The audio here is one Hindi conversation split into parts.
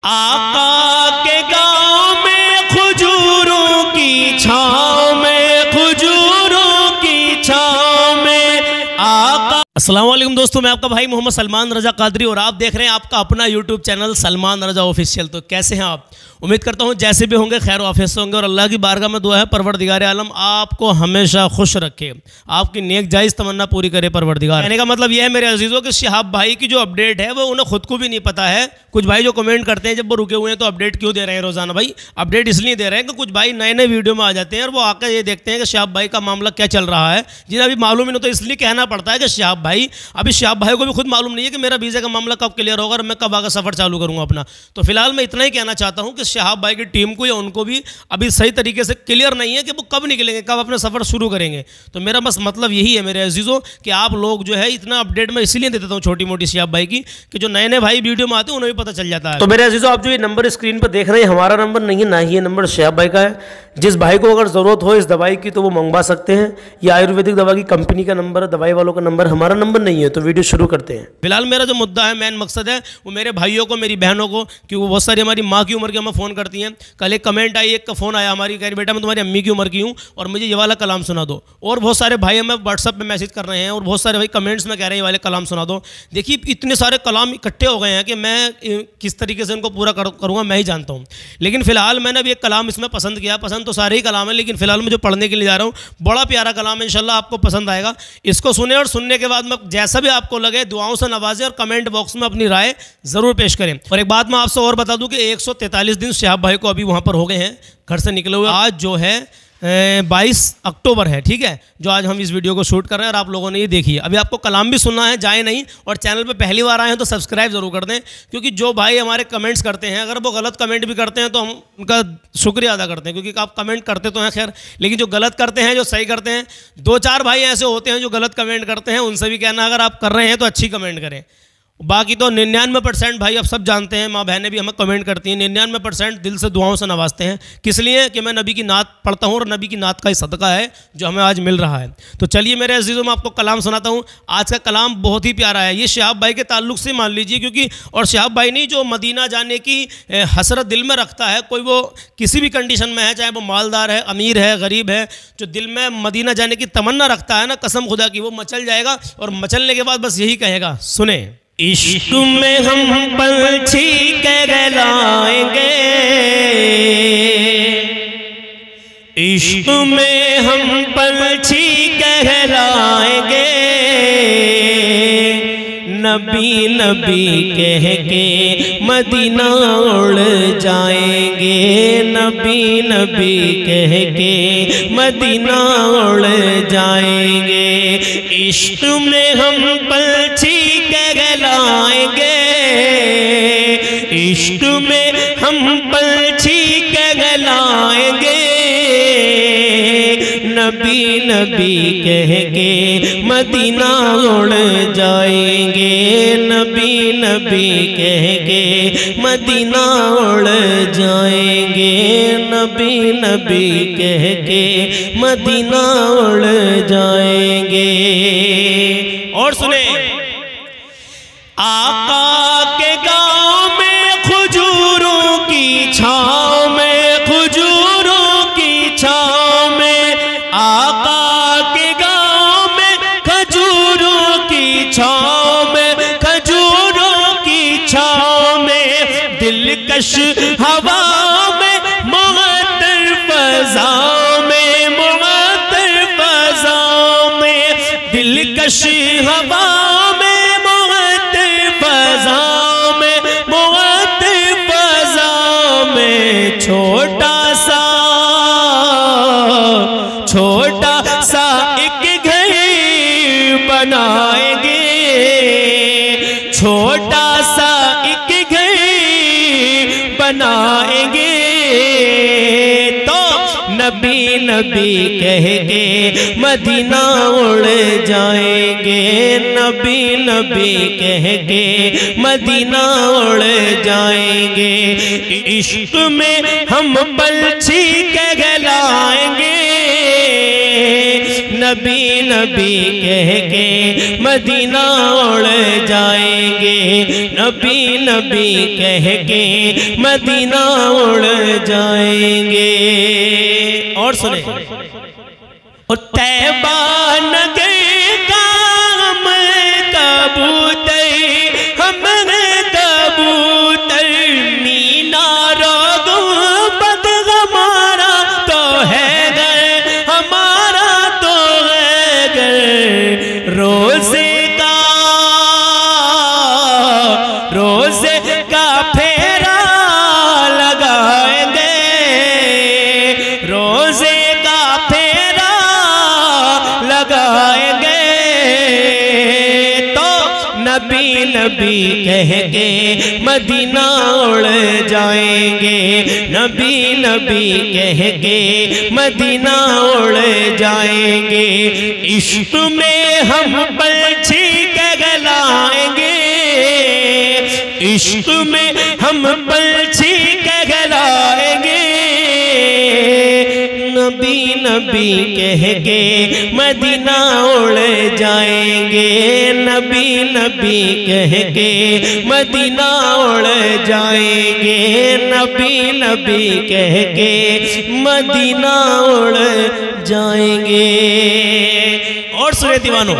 आका के गाँव में खजूरों की छाँव में, खजूरों की छाँव में आका। अस्सलाम वालेकुम दोस्तों, मैं आपका भाई मोहम्मद सलमान रजा कादरी और आप देख रहे हैं आपका अपना YouTube channel Salman Raza official. तो कैसे हैं आप? उम्मीद करता हूं जैसे भी होंगे खैर वाफियत से होंगे और अल्लाह की बारगाह में दुआ है परवरदिगार आलम आपको हमेशा खुश रखे, आपकी नेक जायज़ तमन्ना पूरी करे परवरदिगार। कहने का मतलब यह है मेरे अजीज़ों कि शहाब भाई की जो अपडेट है वो उन्हें खुद को भी नहीं पता है। कुछ भाई जो कमेंट करते हैं जब वो रुके हुए हैं तो अपडेट क्यों दे रहे हैं रोज़ाना? भाई अपडेट इसलिए दे रहे हैं कि कुछ भाई नए नए वीडियो में आ जाते हैं और वो आकर ये देखते हैं कि शहाब भाई का मामला क्या चल रहा है, जिन्हें अभी मालूम ही नहीं। तो इसलिए कहना पड़ता है कि शहाब भाई, अभी शहाब भाई को भी खुद मालूम नहीं है कि मेरा वीज़ा का मामला कब क्लियर होगा और मैं कब आगे सफ़र चालू करूँगा अपना। तो फिलहाल मैं इतना ही कहना चाहता हूँ कि शहाब भाई की टीम को या उनको भी अभी सही तरीके से क्लियर नहीं है कि वो कब निकलेंगे, कब अपना सफ़र शुरू करेंगे। तो मेरा बस मतलब यही है मेरे अजीज़ों कि आप लोग जो है इतना अपडेट मैं इसीलिए दे देता हूँ छोटी मोटी शहाब भाई की कि जो नए नए भाई वीडियो में आते हैं उन्हें भी पता चल जाता है। तो मेरे अजीज़ों, आप जो ये नंबर स्क्रीन पर देख रहे हैं हमारा नंबर नहीं है, ना ही ये नंबर शहाब भाई का है। जिस भाई को अगर ज़रूरत हो इस दवाई की तो वो मंगवा सकते हैं। ये आयुर्वेदिक दवा की कंपनी का नंबर है, दवाई वालों का नंबर, हमारा नंबर नहीं है। तो वीडियो शुरू करते हैं। फिलहाल मेरा जो मुद्दा है, मेन मकसद है वो मेरे भाइयों को, मेरी बहनों को, क्योंकि वो बहुत सारी हमारी माँ की उम्र की हमें फ़ोन करती हैं। कल एक कमेंट आई, एक का फ़ोन आया हमारी, कह रही बेटा मैं तुम्हारी अम्मी की उम्र की हूँ और मुझे ये वाला कलाम सुना दो। और बहुत सारे भाई हमें व्हाट्सअप पे मैसेज कर रहे हैं और बहुत सारे भाई कमेंट्स में कह रहे हैं ये वाले कलाम सुना दो। देखिए इतने सारे कलाम इकट्ठे हो गए हैं कि मैं किस तरीके से इनको पूरा करूँगा मैं ही जानता हूँ। लेकिन फिलहाल मैंने अभी एक कलाम इसमें पसंद किया। पसंद तो सारे ही कलाम है, लेकिन फिलहाल मैं जो पढ़ने के लिए जा रहा हूँ बड़ा प्यारा कलाम है, इंशाल्लाह आपको पसंद आएगा। इसको सुने और सुनने के बाद में जैसा भी आपको लगे दुआओं से नवाजें और कमेंट बॉक्स में अपनी राय ज़रूर पेश करें। और एक बात मैं आपसे और बता दूं कि 143 दिन शहाब भाई को अभी वहाँ पर हो गए हैं घर से निकले हुए। आज जो है 22 अक्टूबर है, ठीक है, जो आज हम इस वीडियो को शूट कर रहे हैं और आप लोगों ने ये देखी है। अभी आपको कलाम भी सुनना है, जाए नहीं। और चैनल पे पहली बार आए हैं तो सब्सक्राइब ज़रूर कर दें, क्योंकि जो भाई हमारे कमेंट्स करते हैं अगर वो गलत कमेंट भी करते हैं तो हम उनका शुक्रिया अदा करते हैं, क्योंकि आप कमेंट करते तो हैं खैर, लेकिन जो गलत करते हैं, जो सही करते हैं, 2-4 भाई ऐसे होते हैं जो गलत कमेंट करते हैं। उनसे भी कहना अगर आप कर रहे हैं तो अच्छी कमेंट करें। बाकी तो 99% भाई अब सब जानते हैं, माँ बहनें भी हमें कमेंट करती हैं, 99% दिल से दुआओं से नवाजते हैं। किस लिए? कि मैं नबी की नात पढ़ता हूँ और नबी की नात का ही सदका है जो हमें आज मिल रहा है। तो चलिए मेरे अजीज़ों, मैं आपको कलाम सुनाता हूँ। आज का कलाम बहुत ही प्यारा है। ये शहाब भाई के ताल्लुक से मान लीजिए, क्योंकि और शहाब भाई नहीं जो मदीना जाने की हसरत दिल में रखता है, कोई वो किसी भी कंडीशन में है, चाहे वो मालदार है, अमीर है, गरीब है, जो दिल में मदीना जाने की तमन्ना रखता है ना, कसम खुदा की वो मचल जाएगा और मचलने के बाद बस यही कहेगा, सुने। इश्क में हम पंछी कहलाएंगे, इश्क में हम पंछी कहलाएंगे, नबी नबी कह के मदीना उड़ जाएंगे, नबी नबी कह के मदीना उड़ जाएंगे। इश्क में हम पंछी कहलाएंगे, इश्क में हम पंछी कहलाएंगे, नबी नबी कह के मदीना उड़ जाएंगे, नबी नबी कह के मदीना उड़ जाएंगे, नबी नबी कह के मदीना उड़ जाएंगे। और सुने, आका के गाँव में खजूरों की छाँव में, खजूरों की छाँव में, आका के गाँव में खजूरों की छाँव में, खजूरों की छाँव में, दिलकश हवा में, मुअत्तर फ़ज़ा में, मुअत्तर फ़ज़ा में, दिलकश हवा छोटा सा एक घर बनाएंगे, छोटा सा एक घर बनाएंगे, तो नबी नबी कह के मदीना उड़ जाएंगे, नबी नबी कह के मदीना उड़ जाएंगे। इश्क में हम पंछी कहलाएंगे, नबी नबी कह के मदीना उड़ जाएंगे, नबी नबी कह के मदीना उड़ जाएंगे। और सुने, और तैबा नगर का हम कबूतर, हमने कबूतर मीना रोगो बद हमारा तो है घर, हमारा तो है घर। रोजे का फेरा लगाएंगे, रोजे का फेरा लगाएंगे। तो नबी नबी कह के मदीना उड़ जाएंगे, नबी नबी कह के मदीना उड़ जाएंगे। इश्क में हम पलछी कहलाएंगे, इश्क में हम पलछी कहलाएंगे। नबी नबी कह के मदीना उड़ जाएंगे, नबी नबी कह के मदीना उड़ जाएंगे, नबी नबी कह के मदीना उड़ जाएंगे। और सुने दीवानों,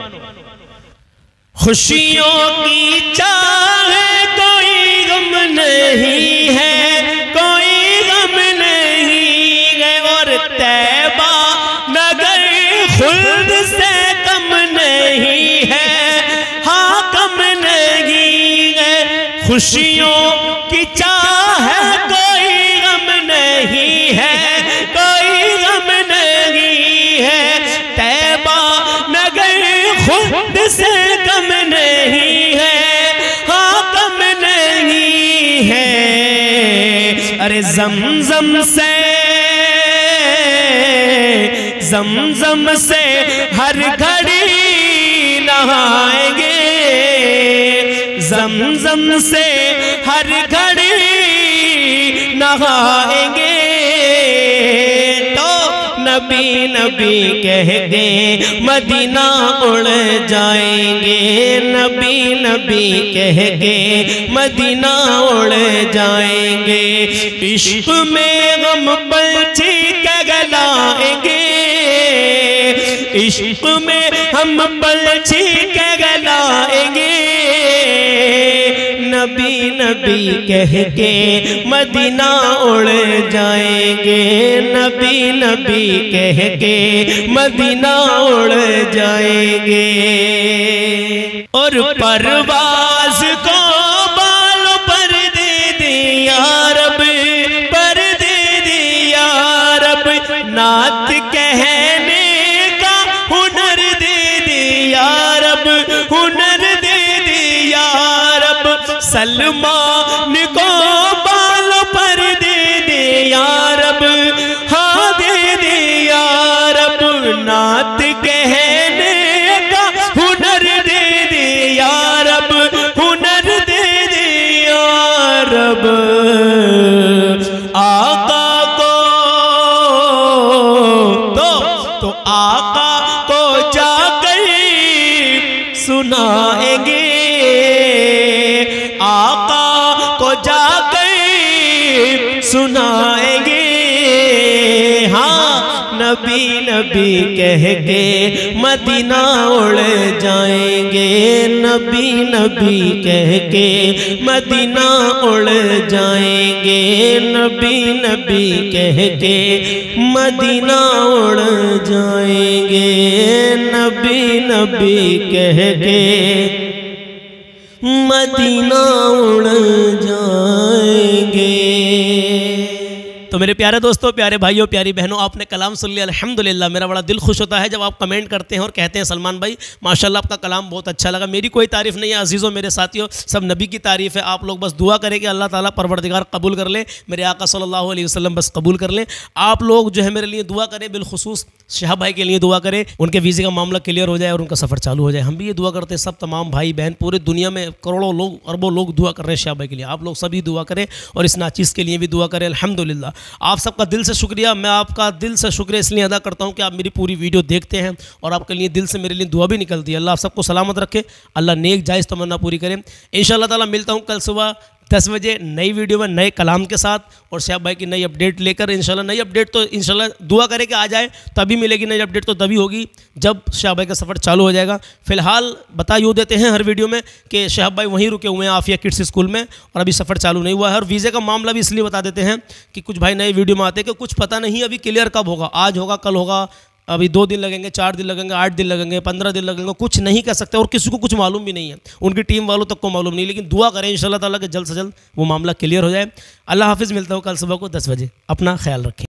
खुशियों की चाह कोई गम नहीं है, कोई गम नहीं है। और तैबा नगर खुल्द से कम नहीं है, हाँ कम नहीं है। खुशियों की चाह कोई गम नहीं है, कोई गम नहीं है। तैबा नगर खुद से कम नहीं है, हाँ कम नहीं है। अरे ज़मज़म से हर घड़ी नहाएंगे, ज़मज़म से हर घड़ी नहाएंगे। तो नबी नबी कह के मदीना उड़ जाएंगे, नबी नबी कह के मदीना उड़ जाएंगे। इश्क में गम पलछी कहलाएंगे, इश्क में हम पलछी कहलाएंगे। नबी नबी कह के मदीना उड़ जाएंगे, नबी नबी कह के मदीना उड़ जाएंगे। और परवाज़ को बालों पर दे दिया रब, पर दे दिया रब। नात कहने का हुनर दे दिया रब, हुनर दे दिया रब। सलमान को बालों पर दे दिया रब, हाँ दे दिया रब। नात कहने का हुनर दे दिया रब, हुनर दे दिया रब। आका को तो आका को जाकर सुनाएंगे, आका को जाकर सुनाएंगे। हाँ नबी नबी कह के मदीना उड़ जाएंगे, नबी नबी कह के मदीना उड़ जाएंगे, नबी नबी कह के मदीना उड़ जाएंगे, नबी नबी कह के मदीना उड़ जाएंगे। तो मेरे प्यारे दोस्तों, प्यारे भाइयों, प्यारी बहनों, आपने कलाम सुन लिया अल्हम्दुलिल्लाह। मेरा बड़ा दिल खुश होता है जब आप कमेंट करते हैं और कहते हैं सलमान भाई माशाल्लाह आपका कलाम बहुत अच्छा लगा। मेरी कोई तारीफ़ नहीं है अजीज़ों, मेरे साथियों, सब नबी की तारीफ़ है। आप लोग बस दुआ करें कि अल्लाह ताला परवरदिगार कबूल कर ले, मेरे आका सल्लल्लाहु अलैहि वसल्लम बस कबूल कर लें। आप लोग जो है मेरे लिए दुआ करें, बिलखुसूस शाह भाई के लिए दुआ करें, उनके वीज़े का मामला क्लियर हो जाए और उनका सफ़र चालू हो जाए। हम भी ये दुआ करते हैं, सब तमाम भाई बहन पूरे दुनिया में करोड़ों लोग, अरबों लोग दुआ कर रहे हैं शाह भाई के लिए। आप लोग सभी दुआ करें और इस नाचीज़ के लिए भी दुआ करें अल्हम्दुलिल्लाह। आप सबका दिल से शुक्रिया। मैं आपका दिल से शुक्रिया इसलिए अदा करता हूँ कि आप मेरी पूरी वीडियो देखते हैं और आपके लिए दिल से मेरे लिए दुआ भी निकलती है। अल्लाह आप सबको सलामत रखे, अल्लाह नेक जायज़ तमन्ना पूरी करे। इंशाअल्लाह ताला मिलता हूँ कल सुबह 10 बजे नई वीडियो में नए कलाम के साथ और शहाब भाई की नई अपडेट लेकर। इंशाल्लाह नई अपडेट तो इंशाल्लाह दुआ करें कि आ जाए, तभी मिलेगी नई अपडेट, तो तभी होगी जब शहाब भाई का सफ़र चालू हो जाएगा। फ़िलहाल बता यूँ देते हैं हर वीडियो में कि शहाब भाई वहीं रुके हुए हैं आफिया किड्स स्कूल में और अभी सफ़र चालू नहीं हुआ है। और वीज़े का मामला भी इसलिए बता देते हैं कि कुछ भाई नए वीडियो में आते हैं कि कुछ पता नहीं अभी क्लियर कब होगा, आज होगा कल होगा, अभी 2 दिन लगेंगे, 4 दिन लगेंगे, 8 दिन लगेंगे, 15 दिन लगेंगे, कुछ नहीं कह सकते और किसी को कुछ मालूम भी नहीं है, उनकी टीम वालों तक को मालूम नहीं। लेकिन दुआ करें इंशाअल्लाह ताला कि जल्द से जल्द वो मामला क्लियर हो जाए। अल्लाह हाफिज़, मिलता हूँ कल सुबह को 10 बजे। अपना ख्याल रखें।